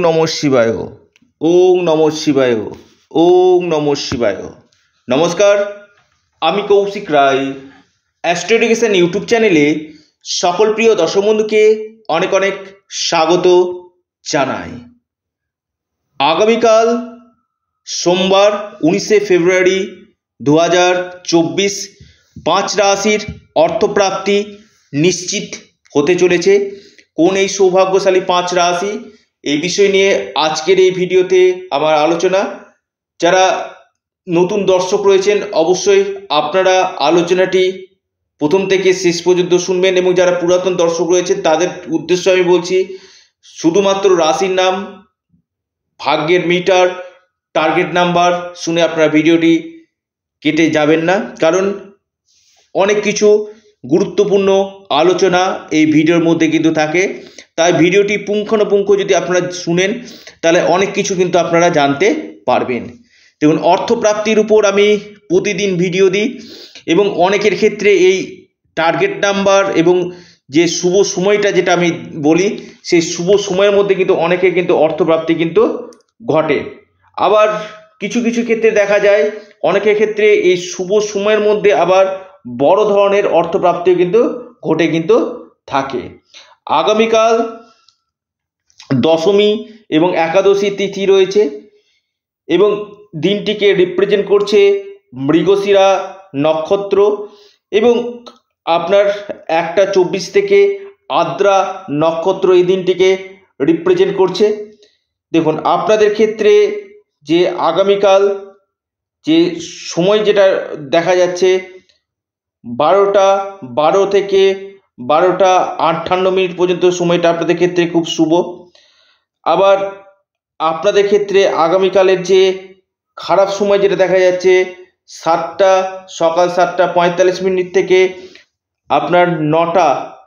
নমঃ শিবায়, ওং নমঃ শিবায়, ওং নমঃ শিবায়। নমস্কার, আমি Koushik Roy. Astro education YouTube চ্যানেলে সকল প্রিয় দর্শক বন্ধুকে অনেক অনেক স্বাগত জানাই। আগামীকাল সোমবার 19শে ফেব্রুয়ারি 2024 5 রাশির অর্থপ্রাপ্তি নিশ্চিত হতে চলেছে। কোন এই সৌভাগ্যশালী 5 রাশি, এই বিষয় নিয়ে আজকের এই ভিডিওতে আমার আলোচনা। যারা নতুন দর্শক রয়েছেন অবশ্যই আপনারা আলোচনাটি প্রথম থেকে শেষ পর্যন্ত শুনবেন, এবং যারা পুরাতন দর্শক রয়েছেন তাদের উদ্দেশ্যে আমি বলছি, শুধুমাত্র রাশির নাম, ভাগ্যের মিটার, টার্গেট নাম্বার শুনে আপনারা ভিডিওটি কেটে যাবেন না, কারণ অনেক কিছু গুরুত্বপূর্ণ আলোচনা এই ভিডিওর মধ্যে কিন্তু থাকে। তাই ভিডিওটি পুঙ্খানুপুঙ্খ যদি আপনারা শুনেন তাহলে অনেক কিছু কিন্তু আপনারা জানতে পারবেন। দেখুন, অর্থপ্রাপ্তির উপর আমি প্রতিদিন ভিডিও দিই, এবং অনেকের ক্ষেত্রে এই টার্গেট নাম্বার এবং যে শুভ সময়টা যেটা আমি বলি, সেই শুভ সময়ের মধ্যে কিন্তু অনেকের কিন্তু অর্থপ্রাপ্তি কিন্তু ঘটে। আবার কিছু কিছু ক্ষেত্রে দেখা যায় অনেকের ক্ষেত্রে এই শুভ সময়ের মধ্যে আবার বড় ধরনের অর্থপ্রাপ্তিও কিন্তু ঘটে কিন্তু থাকে। আগামীকাল দশমী এবং একাদশী তিথি রয়েছে, এবং দিনটিকে রিপ্রেজেন্ট করছে মৃগশিরা নক্ষত্র, এবং আপনার 1টা 24 থেকে আদ্রা নক্ষত্র এই দিনটিকে রিপ্রেজেন্ট করছে। দেখুন, আপনাদের ক্ষেত্রে যে আগামীকাল যে সময় যেটা দেখা যাচ্ছে 12টা 12 থেকে 12টা 58 পর্যন্ত সময়টা আপনাদের ক্ষেত্রে খুব শুভ। আবার আপনাদের ক্ষেত্রে আগামীকালের যে খারাপ সময় যেটা দেখা যাচ্ছে সকাল 7টা 45 থেকে আপনার 9টা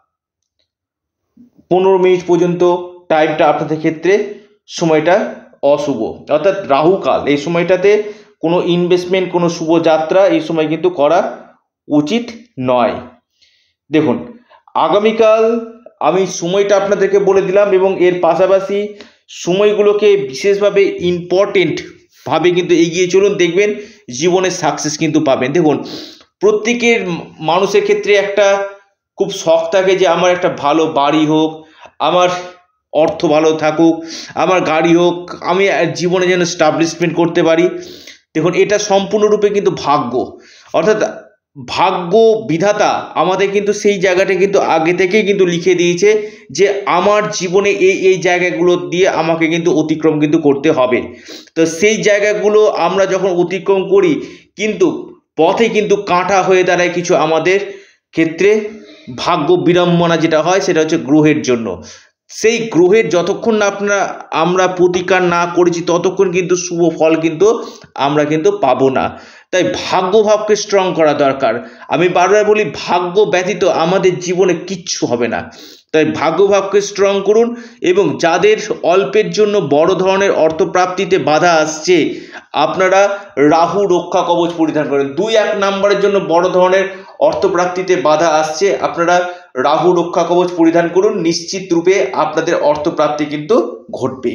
15 পর্যন্ত টাইমটা আপনাদের ক্ষেত্রে সময়টা অশুভ, অর্থাৎ রাহুকাল। এই সময়টাতে কোনো ইনভেস্টমেন্ট, কোনো শুভ যাত্রা এই সময় কিন্তু করা উচিত নয়। দেখুন, আগামীকাল আমি সময়টা আপনাদেরকে বলে দিলাম, এবং এর পাশাপাশি সময়গুলোকে বিশেষভাবে ইম্পর্টেন্ট ভাবে কিন্তু এগিয়ে চলুন, দেখবেন জীবনে সাকসেস কিন্তু পাবেন। দেখুন, প্রত্যেকের মানুষের ক্ষেত্রে একটা খুব শখ থাকে যে আমার একটা ভালো বাড়ি হোক, আমার অর্থ ভালো থাকুক, আমার গাড়ি হোক, আমি জীবনে যেন স্টাবলিশমেন্ট করতে পারি। দেখুন, এটা সম্পূর্ণরূপে কিন্তু ভাগ্য, অর্থাৎ ভাগ্য বিধাতা আমাদের কিন্তু সেই জায়গাটা কিন্তু আগে থেকেই কিন্তু লিখে দিয়েছে যে আমার জীবনে এই এই জায়গাগুলো দিয়ে আমাকে কিন্তু অতিক্রম কিন্তু করতে হবে। তো সেই জায়গাগুলো আমরা যখন অতিক্রম করি, কিন্তু পথে কিন্তু কাঁটা হয়ে দাঁড়ায় কিছু আমাদের ক্ষেত্রে। ভাগ্য বিড়ম্বনা যেটা হয় সেটা হচ্ছে গ্রহের জন্য। সেই গ্রহের যতক্ষণ না আমরা প্রতিকার না করেছি ততক্ষণ কিন্তু শুভ ফল কিন্তু আমরা কিন্তু পাবো না। তাই ভাগ্যভাবকে স্ট্রং করা দরকার। আমি বারবার বলি, ভাগ্য ব্যতীত আমাদের জীবনে কিচ্ছু হবে না। তাই ভাগ্যভাবকে স্ট্রং করুন, এবং যাদের অল্পের জন্য বড় ধরনের অর্থপ্রাপ্তিতে বাধা আসছে, আপনারা রাহু রক্ষা কবচ পরিধান করেন। 2-1 নাম্বারের জন্য বড় ধরনের অর্থপ্রাপ্তিতে বাধা আসছে, আপনারা রাহু রক্ষা কবচ পরিধান করুন, নিশ্চিত রূপে আপনাদের অর্থপ্রাপ্তি কিন্তু ঘটবে।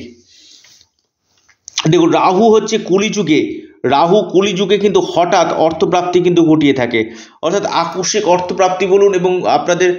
দেখুন, রাহু হচ্ছে কলিযুগে কিন্তু হঠাৎ অর্থপ্রাপ্তি কিন্তু ঘটিয়ে থাকে, অর্থাৎ আকস্মিক অর্থপ্রাপ্তি বলুন এবং আপনাদের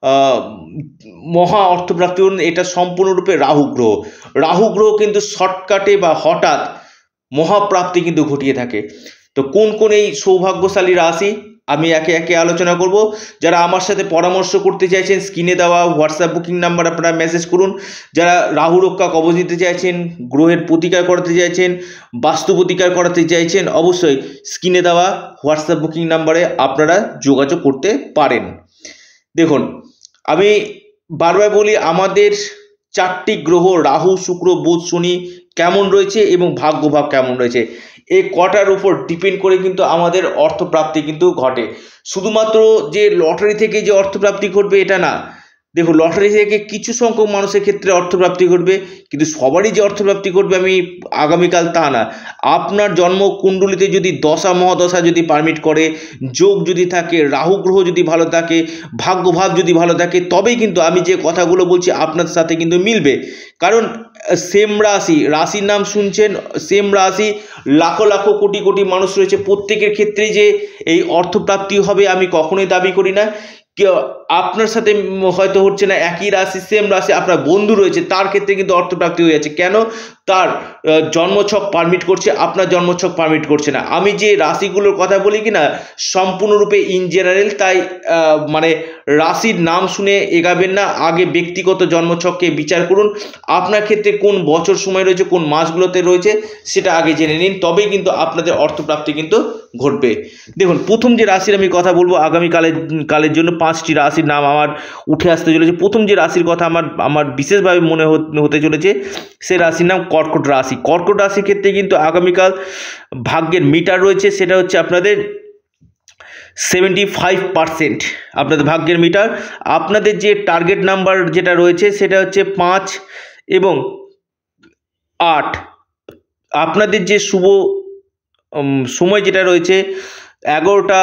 মহা অর্থপ্রাপ্তি বলুন, এটা সম্পূর্ণরূপে রাহু গ্রহ কিন্তু শর্টকাটে বা হঠাৎ মহাপ্রাপ্তি কিন্তু ঘটিয়ে থাকে। তো কোন কোন এই সৌভাগ্যশালী রাশি আমি একে একে আলোচনা করব। যারা আমার সাথে পরামর্শ করতে চাইছেন, স্ক্রিনে দেওয়া হোয়াটসঅ্যাপ বুকিং নাম্বার আপনারা মেসেজ করুন। যারা রাহু রক্ষা কবচ দিতে চাইছেন, গ্রহের প্রতিকার করাতে চাইছেন, বাস্তু প্রতিকার করাতে চাইছেন, অবশ্যই স্ক্রিনে দেওয়া হোয়াটসঅ্যাপ বুকিং নাম্বারে আপনারা যোগাযোগ করতে পারেন। দেখুন, আমি বারবার বলি, আমাদের 4টি গ্রহ রাহু, শুক্র, বুধ, শনি কেমন রয়েছে এবং ভাগ্যভাব কেমন রয়েছে, এই কটার উপর ডিপেন্ড করে কিন্তু আমাদের অর্থপ্রাপ্তি কিন্তু ঘটে। শুধুমাত্র যে লটারি থেকে যে অর্থপ্রাপ্তি ঘটবে এটা না। দেখুন, লটারি থেকে কিছু সংখ্যক মানুষের ক্ষেত্রে অর্থপ্রাপ্তি ঘটবে, কিন্তু সবারই যে অর্থপ্রাপ্তি ঘটবে আমি আগামীকাল তা না। আপনার জন্মকুণ্ডলিতে যদি দশা মহাদশা যদি পারমিট করে, যোগ যদি থাকে, রাহু গ্রহ যদি ভালো থাকে, ভাগ্যভাব যদি ভালো থাকে, তবেই কিন্তু আমি যে কথাগুলো বলছি আপনার সাথে কিন্তু মিলবে। কারণ সেম রাশি, রাশির নাম শুনছেন, সেম রাশি, লাখো লাখো কোটি কোটি মানুষ রয়েছে, প্রত্যেকের ক্ষেত্রে যে এই অর্থপ্রাপ্তি হবে আমি কখনোই দাবি করি না। কেউ আপনার সাথে হয়তো হচ্ছে না, একই রাশি সেম রাশি আপনার বন্ধু রয়েছে, তার ক্ষেত্রে কিন্তু অর্থপ্রাপ্তি হয়ে যাচ্ছে। কেন? তার জন্মছক পারমিট করছে, আপনার জন্মছক পারমিট করছে না। আমি যে রাশিগুলোর কথা বলি কি না, সম্পূর্ণরূপে ইন জেনারেল, তাই মানে রাশির নাম শুনে এগাবেন না, আগে ব্যক্তিগত জন্মছককে বিচার করুন। আপনার ক্ষেত্রে কোন বছর সময় রয়েছে, কোন মাসগুলোতে রয়েছে, সেটা আগে জেনে নিন, তবেই কিন্তু আপনাদের অর্থপ্রাপ্তি কিন্তু ঘটবে। দেখুন, প্রথম যে রাশির আমি কথা বলবো কালের জন্য 5টি রাশির নাম আমার উঠে আসতে চলেছে। প্রথম যে রাশির কথা আমার বিশেষভাবে মনে হতে চলেছে, সে রাশির নাম কর্কট রাশি। কর্কট রাশির ক্ষেত্রে কিন্তু আগামীকাল ভাগ্যের মিটার রয়েছে, সেটা হচ্ছে আপনাদের 75% আপনাদের ভাগ্যের মিটার। আপনাদের যে টার্গেট নাম্বার যেটা রয়েছে সেটা হচ্ছে 5 এবং 8। আপনাদের যে শুভ সময় যেটা রয়েছে 11টা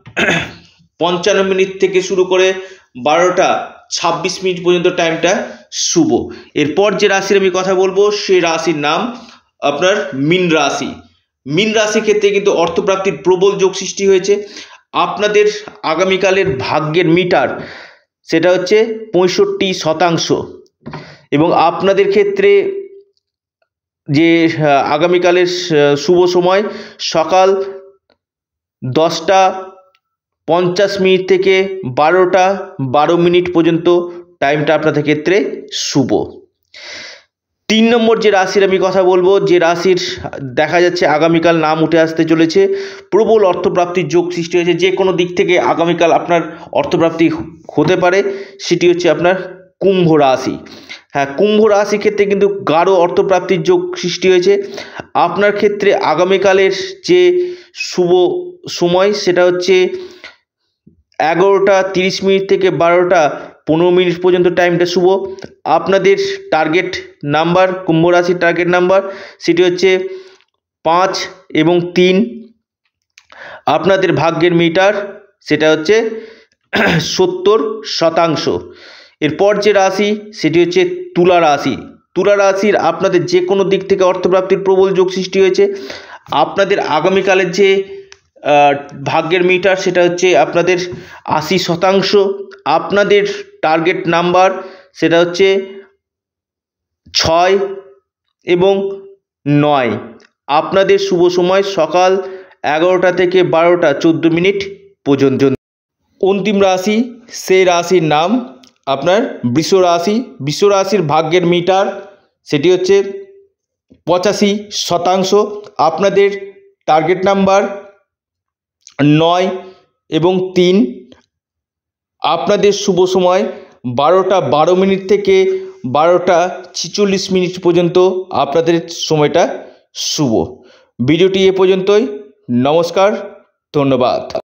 55 থেকে শুরু করে 12টা 26 পর্যন্ত টাইমটা শুভ। এরপর যে রাশির আমি কথা বলবো সেই রাশির নাম আপনার মীন রাশি। মীন রাশির ক্ষেত্রে কিন্তু অর্থপ্রাপ্তির প্রবল যোগ সৃষ্টি হয়েছে। আপনাদের আগামীকালের ভাগ্যের মিটার সেটা হচ্ছে 65%। এবং আপনাদের ক্ষেত্রে যে আগামীকালের শুভ সময় সকাল 10টা 50 থেকে 12টা 12 পর্যন্ত টাইমটা আপনাদের ক্ষেত্রে শুভ। 3 নম্বর যে রাশির আমি কথা বলবো, যে রাশির দেখা যাচ্ছে আগামীকাল নাম উঠে আসতে চলেছে, প্রবল অর্থপ্রাপ্তির যোগ সৃষ্টি হয়েছে, যে কোনো দিক থেকে আগামীকাল আপনার অর্থপ্রাপ্তি হতে পারে, সেটি হচ্ছে আপনার কুম্ভ রাশি। হ্যাঁ, কুম্ভ রাশির ক্ষেত্রে কিন্তু গাঢ় অর্থপ্রাপ্তির যোগ সৃষ্টি হয়েছে। আপনার ক্ষেত্রে আগামীকালের যে শুভ সময় সেটা হচ্ছে 11টা 30 থেকে 12টা 15 পর্যন্ত টাইমটা শুভ। আপনাদের টার্গেট নাম্বার, কুম্ভ রাশির টার্গেট নাম্বার সেটি হচ্ছে 5 এবং 3। আপনাদের ভাগ্যের মিটার সেটা হচ্ছে 70%। এরপর যে রাশি সেটি হচ্ছে তুলা রাশি। তুলা রাশির আপনাদের যে কোনো দিক থেকে অর্থপ্রাপ্তির প্রবল যোগ সৃষ্টি হয়েছে। আপনাদের আগামীকালের যে ভাগ্যের মিটার সেটা হচ্ছে আপনাদের 80%। আপনাদের টার্গেট নাম্বার সেটা হচ্ছে 6 এবং 9। আপনাদের শুভ সময় সকাল 11টা থেকে 12টা 14 পর্যন্ত। অন্তিম রাশি, সেই রাশির নাম আপনার বৃষ রাশি। বৃষ রাশির ভাগ্যের মিটার সেটি হচ্ছে 85%। আপনাদের টার্গেট নাম্বার 9 এবং 3। আপনাদের শুভ সময় 12টা 12 থেকে 12টা 46 পর্যন্ত আপনাদের সময়টা শুভ। ভিডিওটি এ পর্যন্তই। নমস্কার, ধন্যবাদ।